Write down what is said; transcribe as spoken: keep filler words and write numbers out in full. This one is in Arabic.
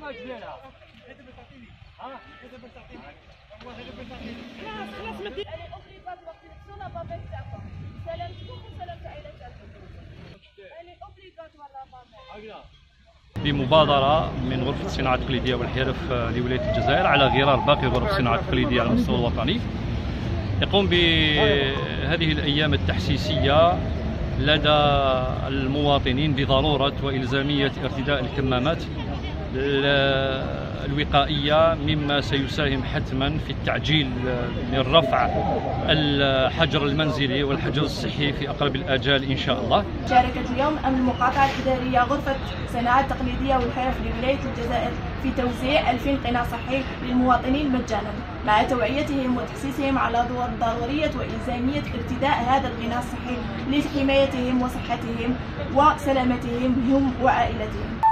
الحاج ديالها. ها بمبادرة من غرفة الصناعة التقليدية والحرف لولاية الجزائر على غرار باقي غرف الصناعة التقليدية على المستوى الوطني، يقوم بهذه الأيام التحسيسية لدى المواطنين بضرورة وإلزامية ارتداء الكمامات الوقائية، مما سيساهم حتما في التعجيل من رفع الحجر المنزلي والحجر الصحي في أقرب الآجال إن شاء الله. شاركت اليوم أمن المقاطعة الإدارية غرفة الصناعة التقليدية والحرف لولاية الجزائر في توزيع ألفين قناع صحي للمواطنين مجانا، مع توعيتهم وتحسيسهم على ضرورية وإلزامية ارتداء هذا القناع الصحي لحمايتهم وصحتهم وسلامتهم هم وعائلتهم.